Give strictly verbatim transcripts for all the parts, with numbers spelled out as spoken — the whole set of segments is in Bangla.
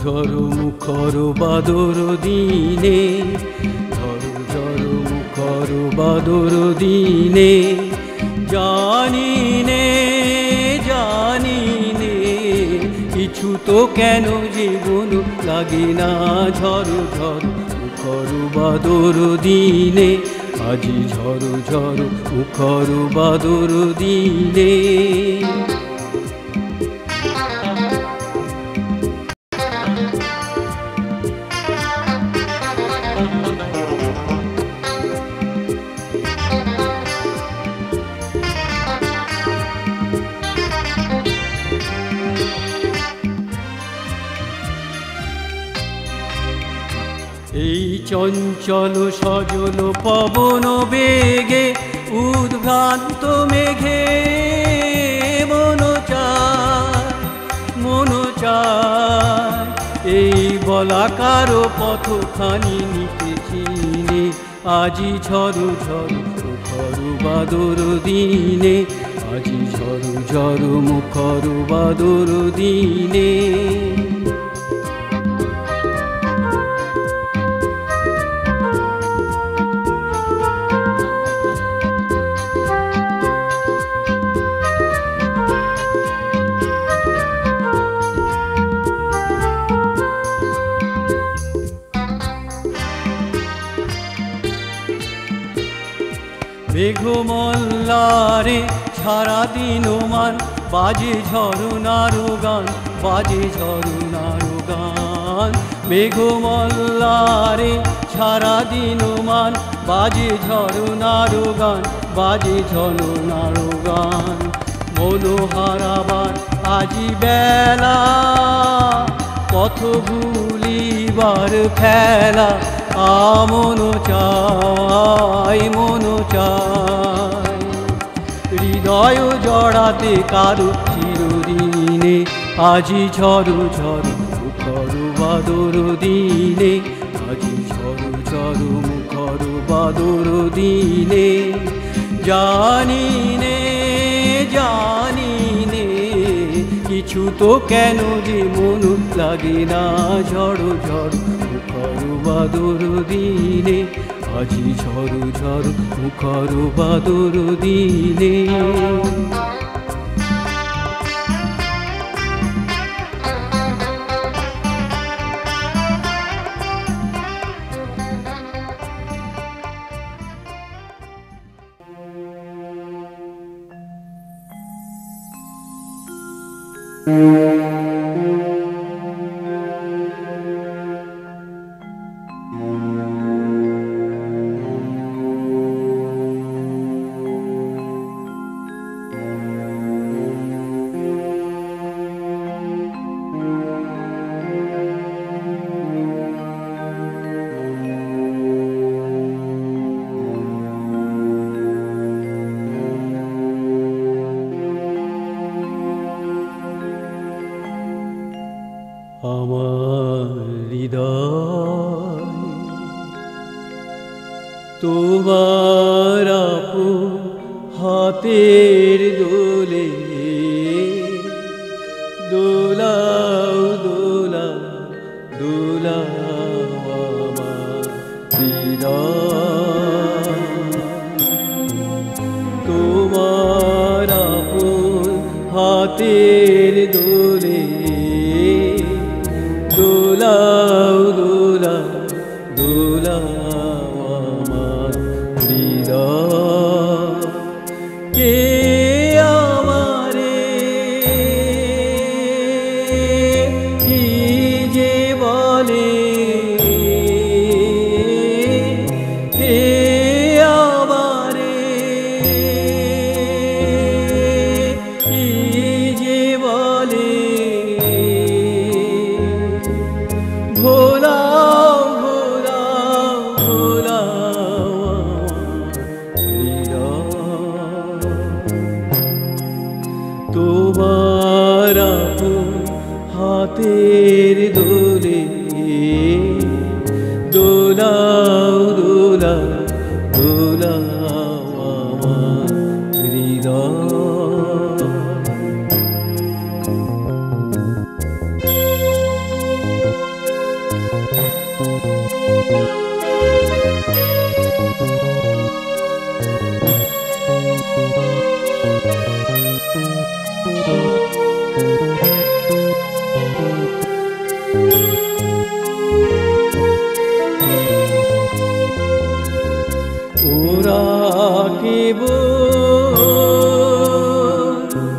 ঝড়ো মুখর বাদর দিনে, ঝড়ো ঝড়ো মুখর বাদর দিনে, জানি নে জানি নে কিছু তো কেন জীবন লাগে না। ঝড়ো ঝড়ো মুখর বাদর দিনে, আজি ঝড়ো ঝড়ো মুখর বাদর দিনে। এই চঞ্চল সজল পবন বেগে, উদ্ভ্রান্ত মেঘে মন চায় মন চায় এই বলাকার পথখানি নিতে চিনে। আজি ঝড়ো ঝড়ো মুখর বাদর দিনে, আজি ঝড়ো ঝড়ো মুখর বাদর দিনে। মেঘমল্লারে সারাদিন মান, বাজে ঝরনার গান, বাজে ঝরনার গান। মেঘমল্লারে সারাদিন মান, বাজে ঝরনার গান, বাজে ঝরনার গান। মনোহারাবার আজি বেলা, পথ ভুলিবার খেলা, আমন চাই মন চাই হৃদয় জড়াতে কারো চিরদিনে। আজি ঝড়ো ঝড়ো মুখর বাদর দিনে, আজি ঝড়ো ঝড়ো মুখর বাদর দিনে। জানি নে জানি নে কিছু তো কেন যে মন লাগে না। ঝড়ো ঝড়ো মুখর বাদর দিনে, আজি ঝড়ো ঝড়ো মুখর বাদর দিনে। আমার হৃদয় তোমার আপন হাতের দোলে, দোলাও দোলাও দোলাও আমার হৃদয়। তোমার আপন হাতের দোলে, দোলাও দোলাও দোলাও আমার হৃদয়। কে আমারে কি যে বলে, কে আমারে কি যে বলে। ভোলাও ভোলাও ভোলাও হৃদয়। তোমার আপন হাতের দোলে, দোলাও দোলাও দোলাও আমার হৃদয়। কেবল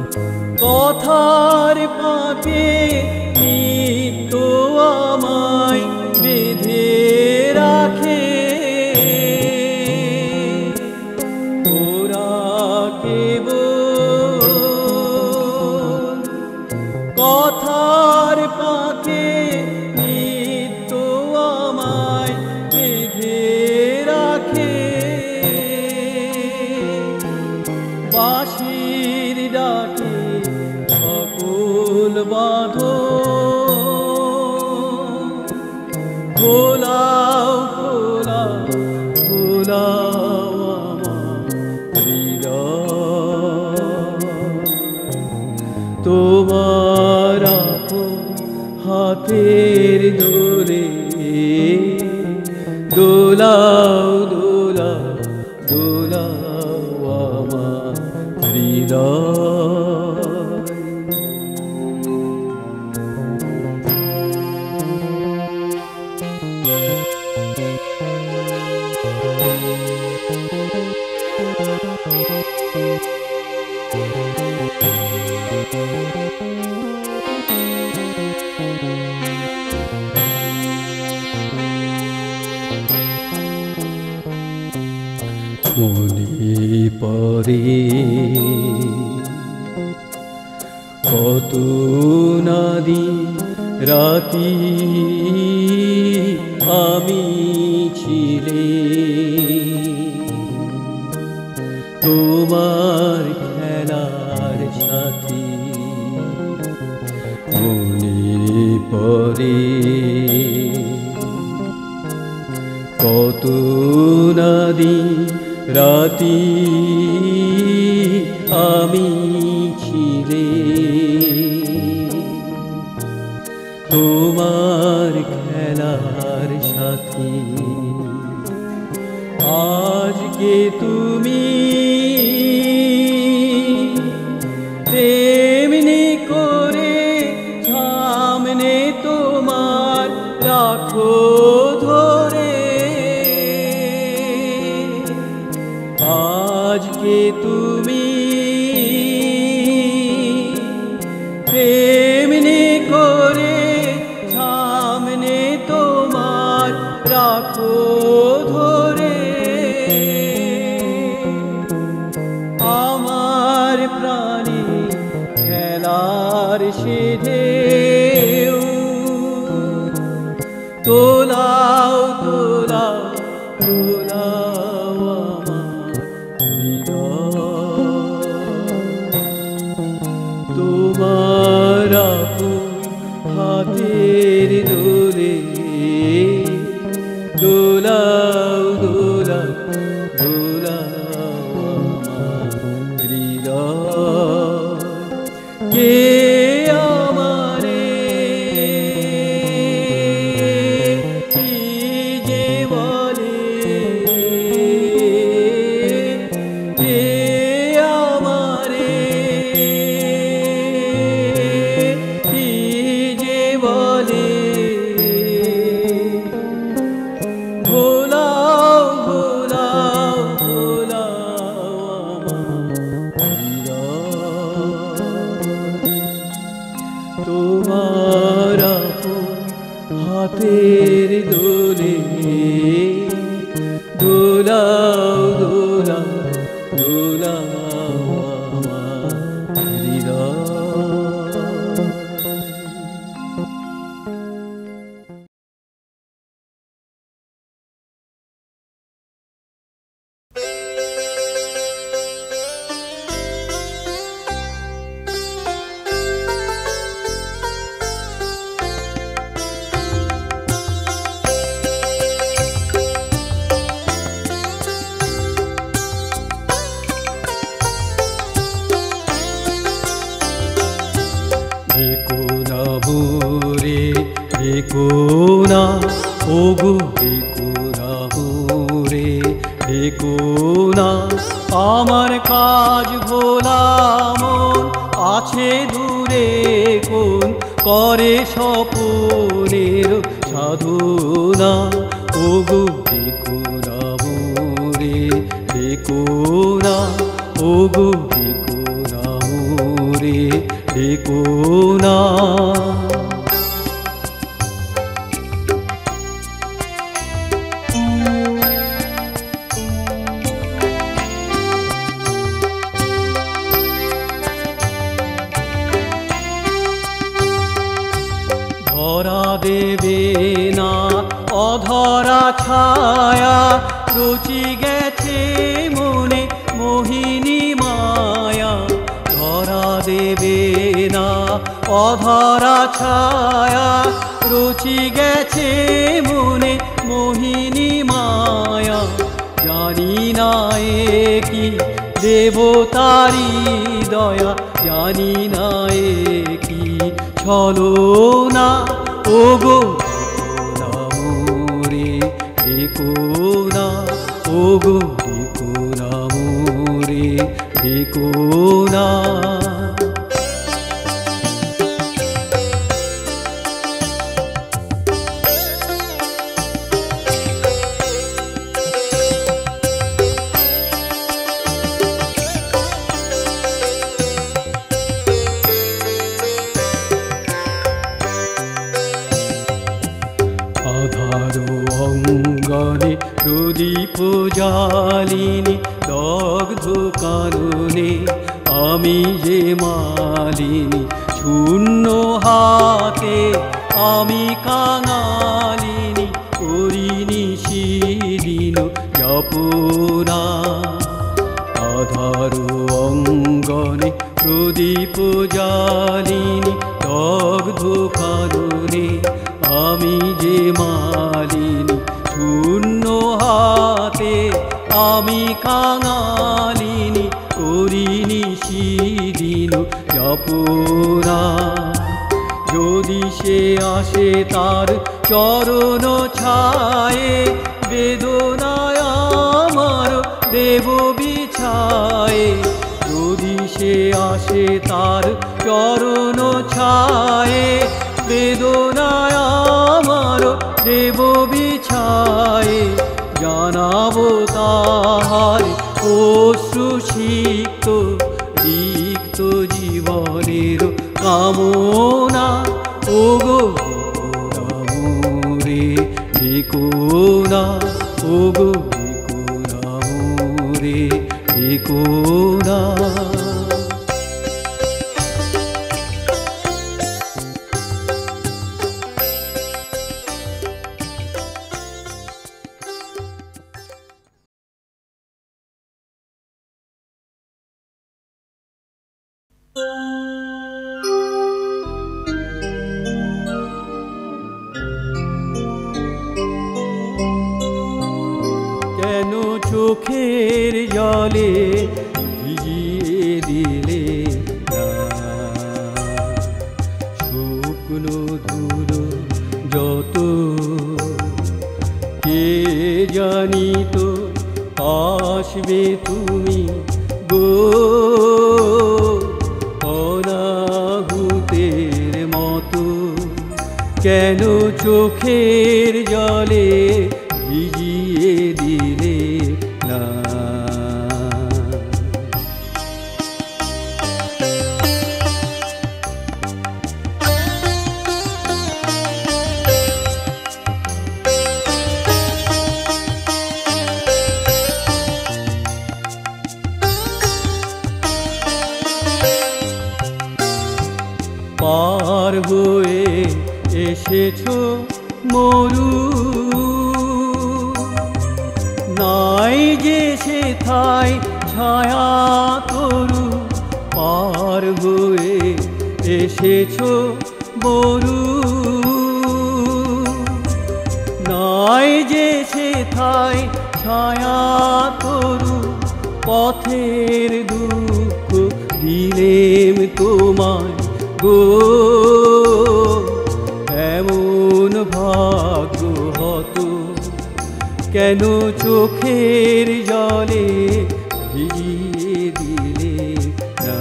কথার ফাঁকে নিত্য আমায় বেঁধে রাখে ওরা কেবল কথার ফাঁকে নিত্য আমায় বেঁধে রাখে বাঁশির ডাকে সকল বাঁধন খোলাও খোলাও খোলাও আমার হৃদয় তোমার আপন হাতের দোলে দোলাও দোলাও দোলাও আমার হৃদয় মনে পড়ে কত নাদি রাতি আমি ছিলে তোমার খেলার সাথী মনে পড়ে কত নাদি রাতি আমি ছিলে তোমার খেলার সাথী আজকে তুমি তেমনি করে সামনে তোমার রাখো ধরে আজকে তুমি তেমনি করে সামনে তোমার রাখো ধরে আমার প্রাণে খেলার সেধে তোলাও তোলাও তোলাও আমার হৃদয় তোমার আপন হাতের দোলে দোলাও দোলাও দোলাও আমার হৃদয় কে আমারে কি যে বলে কে আমারে কি যে বলে ভোলাও ভোলাও ভোলাও আমার হৃদয় তোমার আপন হাতের দোলে দোলাও দোলাও দোলাও আমার হৃদয় দেখোনা হুরে দেখোনা ওগো দেখোনা হুরে দেখোনা আমার কাজ ভোলা মন আছে দূরে কোন করে স্বপনের সাধনা ওগো দেখোনা হুরে ডেকো না ওগো ডেকো না মোরে ডেকো না। ধরা দেবে না অধরা ছায়া, রচি গেছে মনে মোহিনী মায়া। ধরা দেবে না অধরা ছায়া, রচি গেছে মনে মোহিনী মায়া। জানি না এ কি দেবতারি দয়া, জানি না এ কি ছলনা ওগো ডেকো না মোরে ডেকো না ওগো ডেকো না মোরে ডেকো না। আধারো অঙ্গনে প্রদীপ জালিনী, দগ্ধ কাননে আমি যে মালিনী। শূন্য হাতে আমি কাঙালিনী, করিনি সেদিন যাপনা। আধারো অঙ্গনে প্রদীপ জালিনী, দগ্ধ কাননে আমি যে মালিনী। শূন্য হাতে আমি কাঙালিনী, করিনি সেদিন যাপনা। যদি সে আসে তার চরণ ছায়ে, বেদনায় আমার দেব বিছায়ে। যদি সে আসে তার চরণ ছায়ে, বেদনায় আমার দেব বিছায়ে। জানাবো তাহার অশ্রুসিক্ত রিক্ত জীবনের কামনা ওগো ডেকো না মোরে ডেকো না ওগো ডেকো না মোরে ডেকো না। কেন চোখের জলে ভিজিয়ে দিলে না, শুকনো ধুলো যত কে জানি তো আসবে তুমি গো অনাহুতের মতো। কেন চোখের জলে ভিজিয়ে দিলে না। পার হয়ে এসেছো মরু, নাই যে সেথায় ছায়া তরু। পার হয়ে এসেছো মরু, নাই যে সেথায় ছায়া তরু। পথের দুঃখ দিলেম তোমায় গো, এমন ভাগ্য হতো। কেন চোখের জলে ভিজিয়ে দিলে না।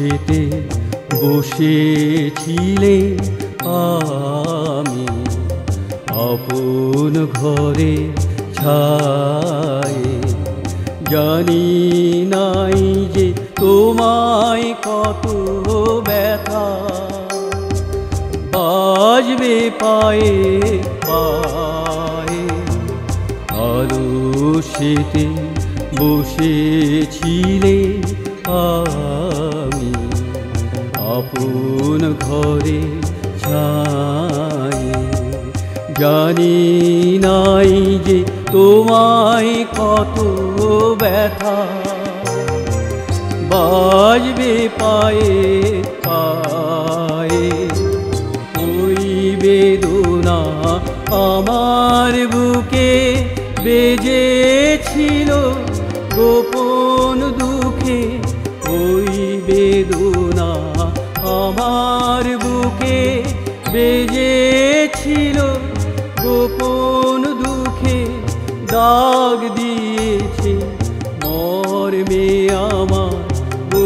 সেতে বসেছিলে আমি আপন ঘরে ছায়ে, জানি নাই যে তোমায় কত ব্যথা বাজবে পায়ে পায়ে। আলো সেতে বসেছিলে আমি আপন ঘরে ছায়ে, জানি নাই যে তোমায় কত ব্যথা বাজবে পায়ে পায়ে। ওই বেদনা আমার বুকে বেজেছিল গোপন দুঃখে, ওই বেদনা আমার বুকে বেজেছিল গোপন দুঃখে, দাগ দিয়েছে মর্মে আমার গো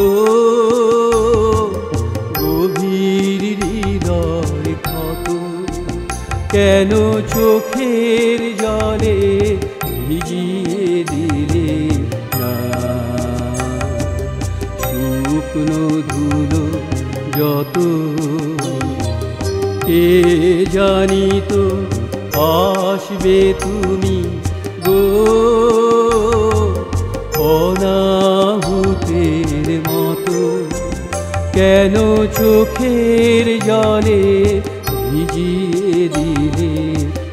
গভীর হৃদয় ক্ষত। কেন চোখের জলে ভিজিয়ে দিলে না শুকনো ধুলো যত, কে জানিত আসবে তুমি গো অনাহুতের মতো। কেন চোখের জলে ভিজিয়ে দিলে